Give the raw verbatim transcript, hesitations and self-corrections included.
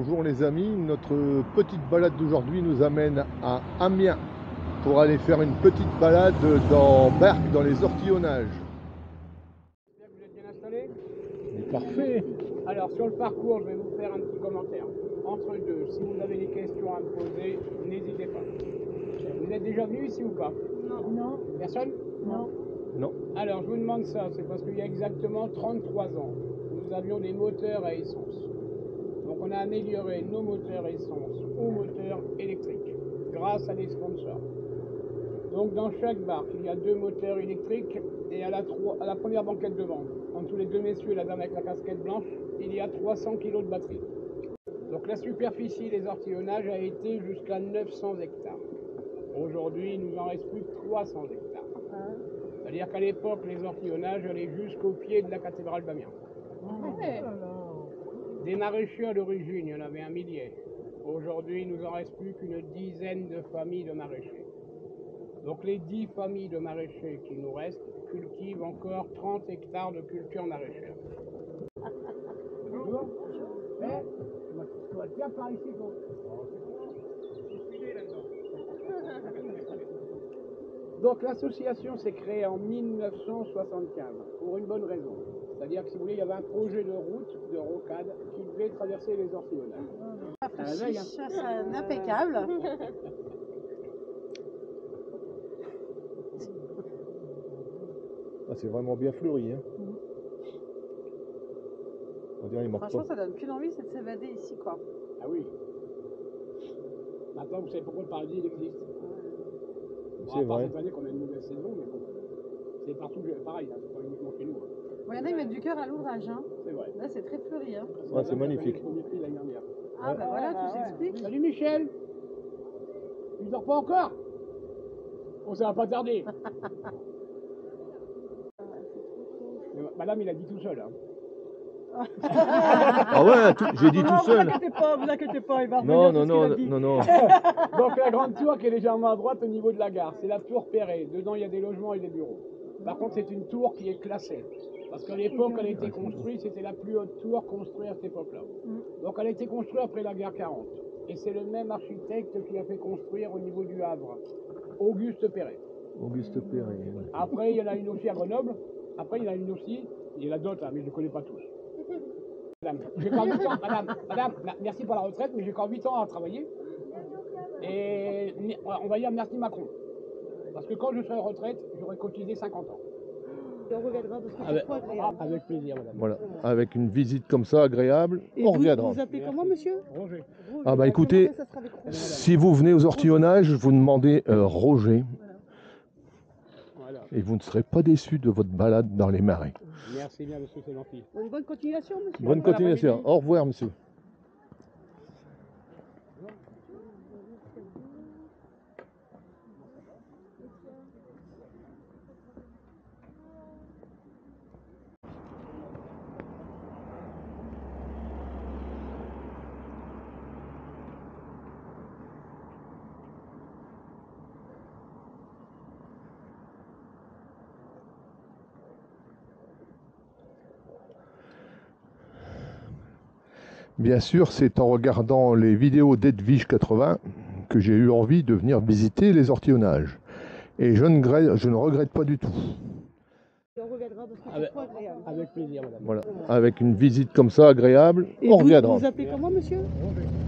Bonjour les amis, notre petite balade d'aujourd'hui nous amène à Amiens pour aller faire une petite balade dans Berck, dans les ortillonnages. Vous êtes bien installé? Parfait. Alors sur le parcours, je vais vous faire un petit commentaire. Entre deux, si vous avez des questions à me poser, n'hésitez pas. Vous êtes déjà venu ici ou pas? Non. Non. Personne? Non. Non. Alors je vous demande ça, c'est parce qu'il y a exactement trente-trois ans, nous avions des moteurs à essence. Donc on a amélioré nos moteurs essence aux moteurs électriques grâce à des sponsors. Donc dans chaque barque, il y a deux moteurs électriques et à la, trois, à la première banquette devant, entre les deux messieurs et la dame avec la casquette blanche, il y a trois cents kilos de batterie. Donc la superficie des ortillonnages a été jusqu'à neuf cents hectares. Aujourd'hui, il nous en reste plus que trois cents hectares. C'est-à-dire qu'à l'époque, les ortillonnages allaient jusqu'au pied de la cathédrale d'Amiens. Ouais. Des maraîchers à l'origine, il y en avait un millier. Aujourd'hui, il nous en reste plus qu'une dizaine de familles de maraîchers. Donc les dix familles de maraîchers qui nous restent cultivent encore trente hectares de culture maraîchère. Bonjour. Eh, tu vas bien par ici, toi. Donc l'association s'est créée en mille neuf cent soixante-quinze pour une bonne raison. C'est-à-dire que si vous voulez, il y avait un projet de route, de rocade, qui devait traverser les ortillonnages. Rafraîchi, ça, c'est impeccable. Ah, c'est vraiment bien fleuri. Hein. On dirait, il manque Franchement, pas. ça donne qu'une envie, c'est de s'évader ici, quoi. Ah oui. Maintenant, vous savez pourquoi le paradis il existe. Bon, C'est à part vrai. cette année qu'on a une mauvaise saison, mais bon. C'est partout pareil, hein, c'est pas uniquement chez nous. Hein. Bon, il y en a, ils mettent du cœur à l'ouvrage. Hein. C'est vrai. Là, c'est très fleuri. Hein. Ouais, c'est magnifique. Le premier prix l'année dernière. Ah, Ouais. bah voilà, Ah, tout ouais. s'explique. Salut Michel. Tu dors pas encore? Bon, ça va pas tarder. Mais madame, il a dit tout seul. Hein. Ah ouais, tout- j'ai dit non, tout vous seul. inquiétez pas, vous inquiétez pas, il va revenir Non, sur non, ce qu'il a non, dit. non, non. Donc la grande tour qui est légèrement à droite au niveau de la gare, c'est la tour Perret. Dedans, il y a des logements et des bureaux. Par contre, c'est une tour qui est classée. Parce qu'à l'époque, elle a été construite, c'était la plus haute tour construite à cette époque-là. Donc elle a été construite après la guerre quarante. Et c'est le même architecte qui a fait construire au niveau du Havre, Auguste Perret. Auguste Perret. Ouais. Après, il y en a une aussi à Grenoble. Après, il y en a une aussi, il y en a d'autres, hein, mais je ne connais pas tous. Madame, j'ai encore huit ans, madame, madame, merci pour la retraite, mais j'ai encore huit ans à travailler. Et on va dire merci Macron. Parce que quand je serai en retraite, j'aurai cotisé cinquante ans. On reviendra parce que c'est Avec, trop agréable. avec plaisir, madame. Voilà, avec une visite comme ça agréable, Et on vous, reviendra. vous vous appelez comment, monsieur? Roger. Roger. Ah bah écoutez, Ça sera avec Roger. si vous venez aux ortillonnages, vous demandez euh, Roger Voilà. et vous ne serez pas déçu de votre balade dans les marais. Merci bien, monsieur, c'est gentil. Une bonne continuation, monsieur. Bonne Bon continuation. après-midi. Au revoir, monsieur. Bien sûr, c'est en regardant les vidéos d'Edwige quatre-vingts que j'ai eu envie de venir visiter les ortillonnages. Et je ne, regrette, je ne regrette pas du tout. On reviendra parce que c'est Avec, trop agréable. avec plaisir, madame. Voilà, avec une visite comme ça agréable, Et on vous, reviendra. vous vous appelez comment, monsieur? Roger.